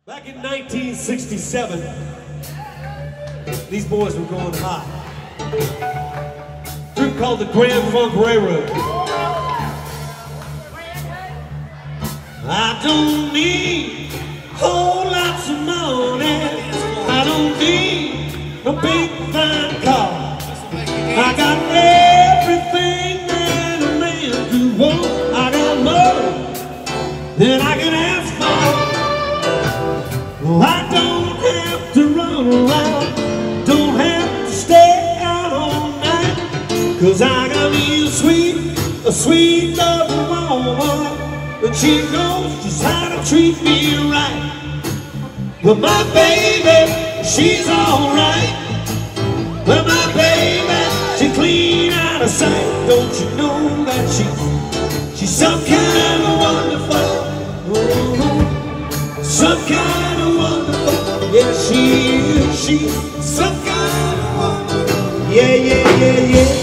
Back in 1967, these boys were going hot. A group called the Grand Funk Railroad. I don't need whole lots of money. I don't need a big fine car. I got everything that a man could want. I got more than I can ask for. I don't have to run around, don't have to stay out all night, 'cause I got me a sweet loving woman, and she knows just how to treat me right. But my baby, she's alright. But my baby, she's clean out of sight. Don't you know that she's some kind of wonderful, some kind of wonderful. Yeah, she's some kind of wonderful. Yeah, yeah, yeah, yeah.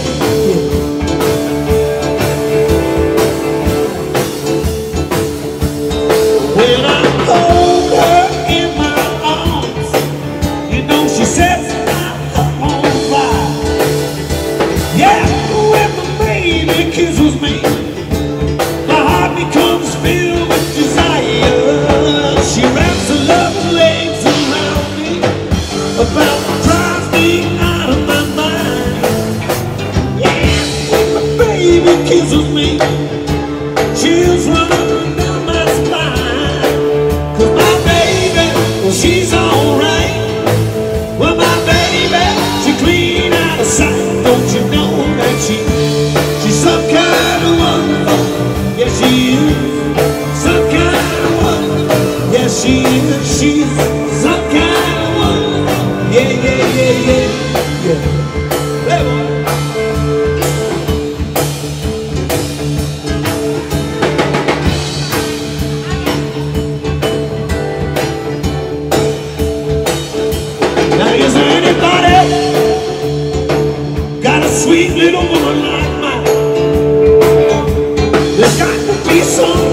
When I hold her in my arms, you know she sets my heart on fire. Yeah, when my baby kisses me, my heart becomes filled with desire. She wraps her loving legs around me, about drives me out of my mind. Yeah, when my baby kisses me, chills run up and down my spine. 'Cause my baby, well, she's alright. Well, my baby, she clean out of sight. Don't you know that she's some kind of wonderful? Yeah, she is some kind of wonderful. Yeah, she is. She's some kind of wonderful. Yeah, yeah, yeah, yeah, yeah. Hey, boy. Now, is there anybody got a sweet little woman like mine? There's got to be some